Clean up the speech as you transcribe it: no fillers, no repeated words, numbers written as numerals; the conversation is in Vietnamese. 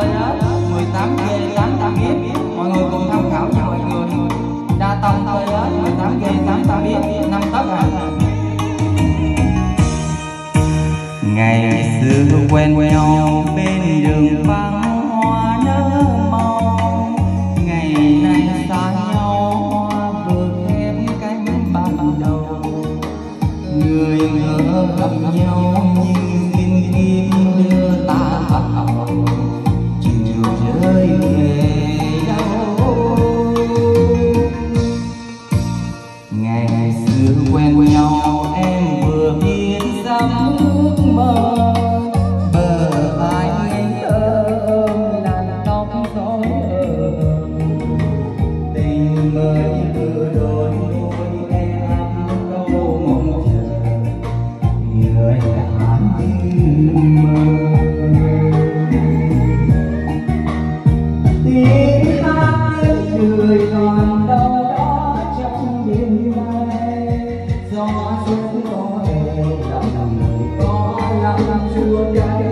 18G 88 biết, mọi người cùng tham khảo nha mọi người. Đa tông TS 18G 88 biết 5 tấc à. Ngày xưa quen nhau bên đường vắng hoa nở màu, ngày nay xa nhau hoa vừa khép cánh ban đầu. Người ngỡ gặp nhau nhưng duyên kim đưa ta vào chiều rơi về đâu. Ngày xưa quen nhau em vừa biết dám ước mơ, bờ vai anh ôm làn tóc rối tình mới vừa đôi môi em câu mong chờ người đã như mơ. Tiếng hát tiếng cười còn đâu đó trong đêm nay, gió xuân có hề lòng người có lắm chua cay.